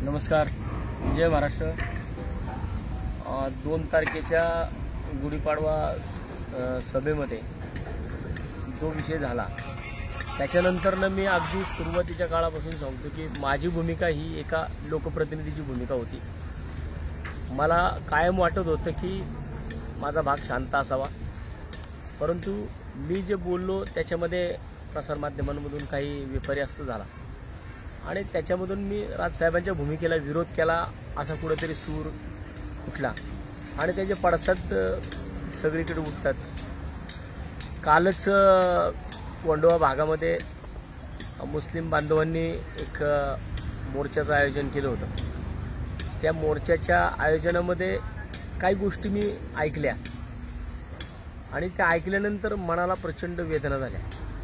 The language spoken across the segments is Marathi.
नमस्कार, जय महाराष्ट्र। 2 तारखेच्या गुढीपाडवा सभेमध्ये जो विषय झाला त्याच्यानंतरनं मी अगदी सुरुवातीच्या काळापासून सांगतो की माझी भूमिका ही एका लोकप्रतिनिधीची भूमिका होती। मला कायम वाटत होतं की माझा भाग शांत असावा, परंतु मी जे बोललो त्याच्यामध्ये प्रसारमाध्यमांमधून काही विपर्यास्त झाला आणि त्याच्यामधून मी राजसाहेबांच्या भूमिकेला विरोध केला असा कुठेतरी सूर उठला आणि त्याचे पडसाद सगळीकडे उठतात। कालच कोंडवा भागामध्ये मुस्लिम बांधवांनी एक मोर्चाचं आयोजन केलं होतं। त्या मोर्चाच्या आयोजनामध्ये काही गोष्टी मी ऐकल्या आणि त्या ऐकल्यानंतर मनाला प्रचंड वेदना झाल्या।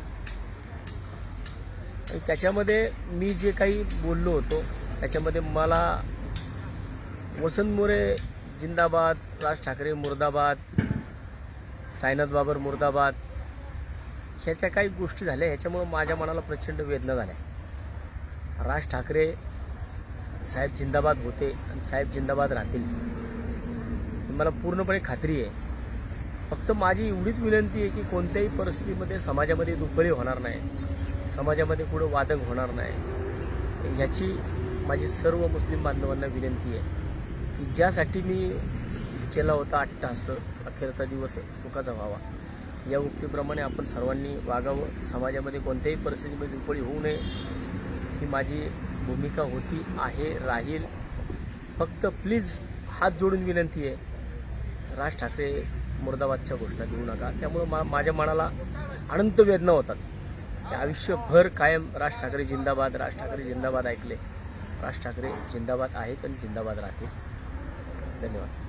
त्याच्यामध्ये मी जे काही बोललो होतो त्याच्यामध्ये मला वसंत मोरे जिंदाबाद, राज ठाकरे मुर्दाबाद, साईनाथ बाबर मुर्दाबाद ह्याच्या काही गोष्टी झाल्या। ह्याच्यामुळे माझ्या मनाला प्रचंड वेदना झाल्या। राज ठाकरे साहेब जिंदाबाद होते आणि साहेब जिंदाबाद राहतील मला पूर्णपणे खात्री आहे। फक्त माझी एवढीच विनंती आहे की कोणत्याही परिस्थितीमध्ये समाजामध्ये दुफळी होणार नाही, समाजामध्ये पुढे वादक होणार नाही। ह्याची माझी सर्व मुस्लिम बांधवांना विनंती आहे की ज्यासाठी मी केला होता अट्टहास, अखेरचा दिवस सुखाचा व्हावा, या उक्तीप्रमाणे आपण सर्वांनी वागावं। समाजामध्ये कोणत्याही परिस्थितीमध्ये दुफळी होऊ नये ही माझी भूमिका होती, आहे, राहील। फक्त प्लीज हात जोडून विनंती आहे, राज ठाकरे मुर्दाबादच्या घोषणा देऊ नका। त्यामुळे माझ्या मनाला अनंत वेदना होतात। आयुष्यभर कायम राज ठाकरे जिंदाबाद, राज ठाकरे जिंदाबाद ऐकले। राज ठाकरे जिंदाबाद आहेत आणि जिंदाबाद राहतील। धन्यवाद।